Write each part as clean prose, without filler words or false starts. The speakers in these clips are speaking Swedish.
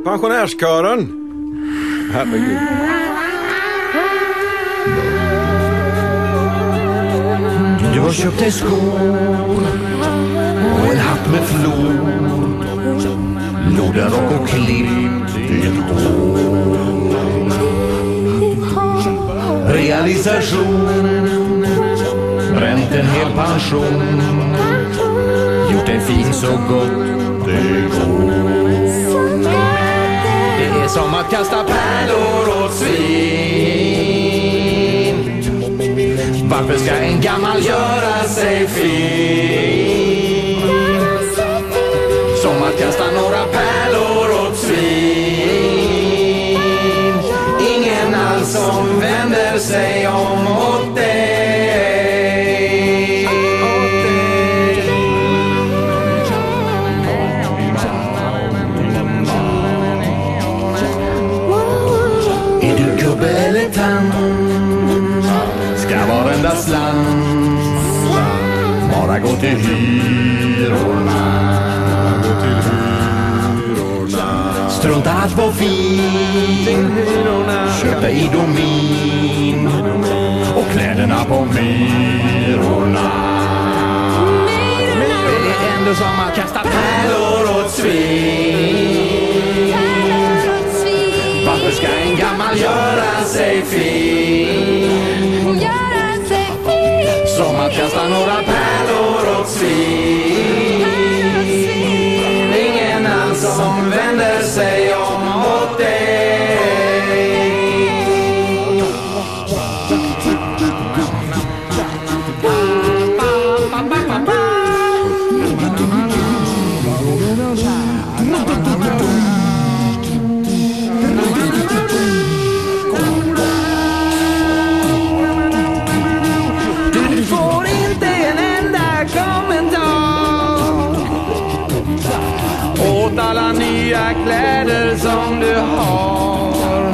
Pensionärskören. Herregud. Du har köpt dig skor och en hatt med flor, lodenrock och klippt ditt hår. Realisation, bränt en hel pension, gjort dig fin så gott det går. Det är som att kasta pärlor åt svin. Varför ska en gammal göra sig fin? Som att kasta några pärlor åt svin. Ingen alls som vänder sig om åt dig. Är du gubbe eller tant? Ska varenda slant bara gå till hyrorna. Strunta allt på fin, köp dig i domin och kläderna på myrorna. Det är ändå som att kasta pärlor åt svin. Varför ska en gammal göra sig fin? Som att kasta några pärlor åt svin. Ingen alls som vänder sig om åt dig. Du får inte en enda kommentar åt alla nya kläder som du har.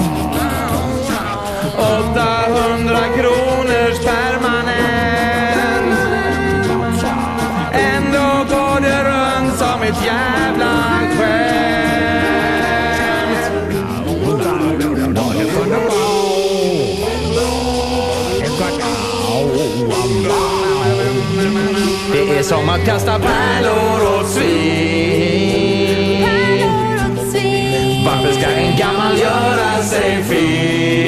800 kronors permanent. Ändå går det runt som ett jävla skämt. Det är som att kasta pärlor åt svin. Varför ska en gammal göra sig fin?